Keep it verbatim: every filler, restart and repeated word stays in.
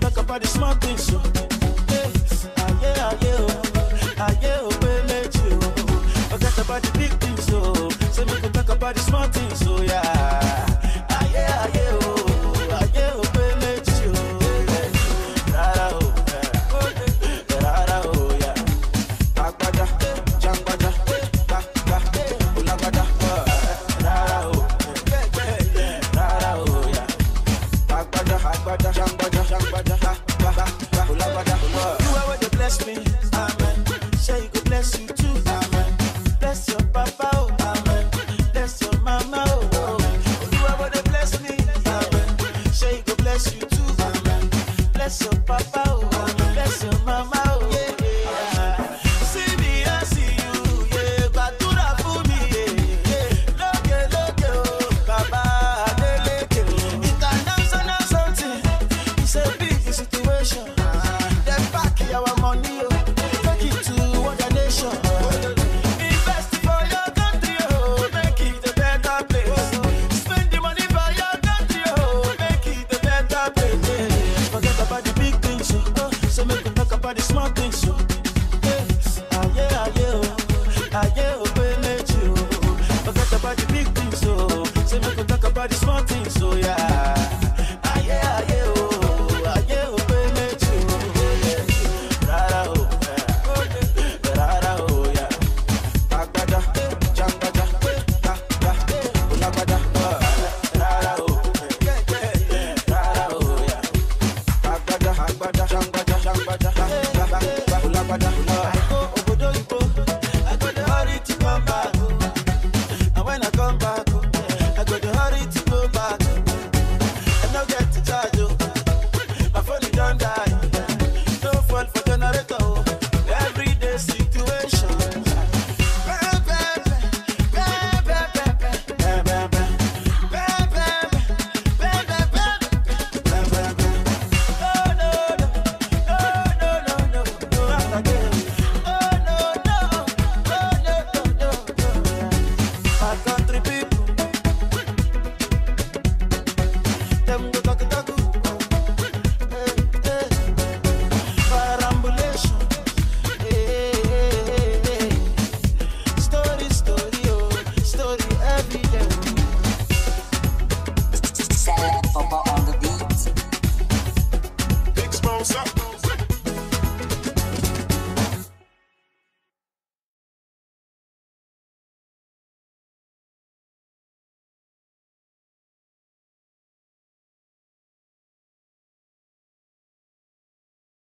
talk about the small things, so. Hey, ah yeah, ah yeah, oh, ah yeah, oh, baby, you. Forget about the big things, so. Say we can talk about the small things, so yeah. Ah yeah, ah yeah, oh, ah yeah, oh, baby, you. Rara, oh, yeah. Rara, oh, yeah. Akbada, jangbada, ba, ba, ulabada, rara, oh, rara, oh, yeah. Akbada, akbada, jangbada, jangbada, ba, ba, ba, ulabada. You are what they bless me, amen. Say you go bless you too, amen. Bless your papa, oh, amen. Bless your mama, oh, oh. You are what they bless me, amen. Say you go bless you too, amen. Bless your papa, oh, amen. Bless your mama, oh, yeah. See me, I see you, yeah. Batura for me, yeah. Look, look, oh, Baba, Adeleke. You can dance on something. It's a big situation. Then back our money, oh. Take it to other nation. Invest for your country, oh. Make it a better place. Spend the money for your country, oh. Make it a better place. Forget about the big things, oh. So make me talk about the small things.